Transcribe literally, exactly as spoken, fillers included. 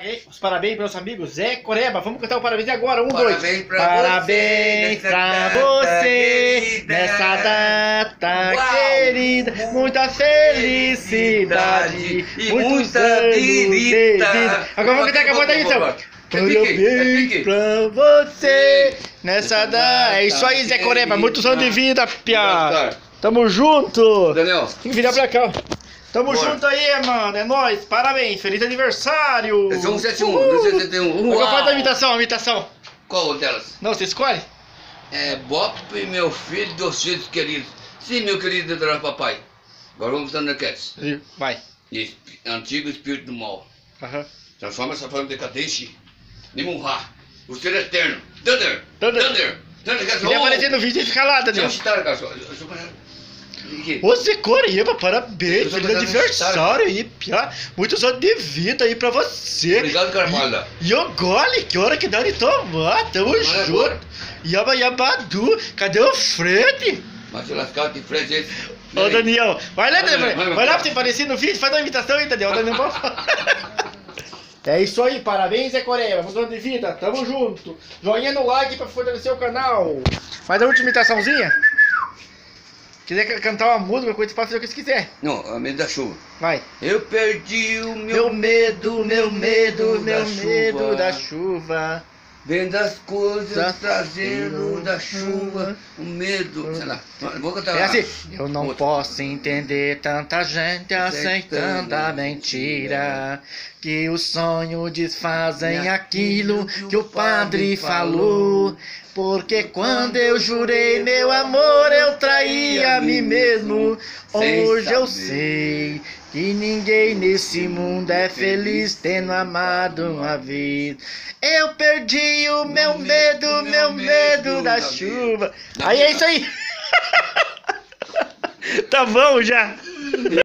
Os parabéns para os amigos Zé Coreba. Vamos cantar o parabéns agora. Um, Parabéns dois. pra Parabéns você, pra nessa você data nessa data Uau! querida. Muita felicidade E muitos muita anos de vida. vida. Agora vamos cantar acabou a missão. É Parabéns pra você nessa data. É isso aí, Zé Coreba. Muitos anos de vida, piá. Tamo junto. Daniel. Tem que virar pra cá, ó. Tamo Bora. junto aí, mano. É nóis. Parabéns. Feliz aniversário. Esse é um sete um, dois sete um. Agora faz a imitação, a imitação. Qual delas? Não, você escolhe? É Bop, meu filho, dos filhos queridos. Sim, meu querido do papai. Agora vamos estar na Cats. Vai. E antigo espírito do mal. Aham. Transforma essa forma decadente em Munra. O ser eterno. Thunder. Thunder. Thunder. Thunder. Thunder. Queria aparecer no vídeo e ficar lá, Daniel. Deixa eu cara. Ô, Zé Coreba, parabéns. Eu tô Feliz fazendo aniversário aí, piá. Muitos anos de vida aí pra você. Obrigado, Carvalho. E o gole, que hora que dá de tomar. Tamo Agora é junto. agora. Yaba Yabadu. Cadê o Fred? Mas se lascar de frente esse. Ô, Daniel, vai lá, Vai, Daniel. vai, vai, Vai lá vai. pra você aparecer no vídeo, faz uma imitação aí, Daniel. Daniel pode falar. É isso aí, parabéns, Zé Coreba. Mudando de vida, tamo junto. Joinha no like pra fortalecer o canal. Faz a última imitaçãozinha. Quiser ca- cantar uma música, coisa, pode fazer o que você quiser. Não, a medo da chuva. Vai. Eu perdi o Meu meu, medo, meu medo, meu da medo chuva. da chuva. Vendo as coisas Da- trazendo da chuva. O medo. Sei lá. Vou cantar. É assim. Eu não Outra. posso entender tanta gente aceitando a mentira. Que o sonho desfazem aquilo que o padre falou. Porque quando eu jurei meu amor, eu traí a mim mesmo. Hoje eu sei que ninguém nesse mundo é feliz tendo amado uma vez. Eu perdi o meu medo, meu medo da chuva. Aí é isso aí. Tá bom já.